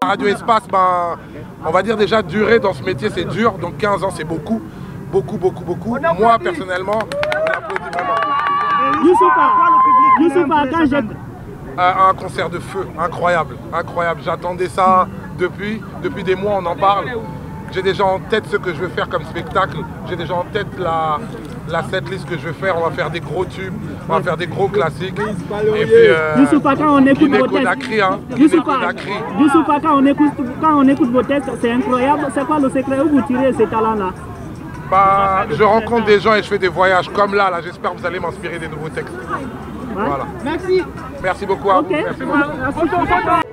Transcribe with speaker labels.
Speaker 1: Radio Espace, ben, on va dire déjà durer dans ce métier, c'est dur. Donc 15 ans, c'est beaucoup. Beaucoup. Moi, personnellement, je l'applaudis vraiment.
Speaker 2: Youssoufa, quand j'ai...
Speaker 1: Un concert de feu, incroyable. J'attendais ça depuis des mois, on en parle. J'ai déjà en tête ce que je veux faire comme spectacle. J'ai déjà en tête la setlist que je veux faire. On va faire des gros tubes, on va faire des gros classiques. Et puis,
Speaker 2: Youssoufa, quand on écoute vos textes, Youssoufa, quand on écoute vos textes, c'est incroyable. C'est quoi le secret où vous tirez ces talents-là?
Speaker 1: Bah, je rencontre des gens et je fais des voyages comme là. J'espère que vous allez m'inspirer des nouveaux textes.
Speaker 2: Ouais.
Speaker 1: Voilà.
Speaker 3: Merci.
Speaker 1: Merci beaucoup à vous. Merci beaucoup.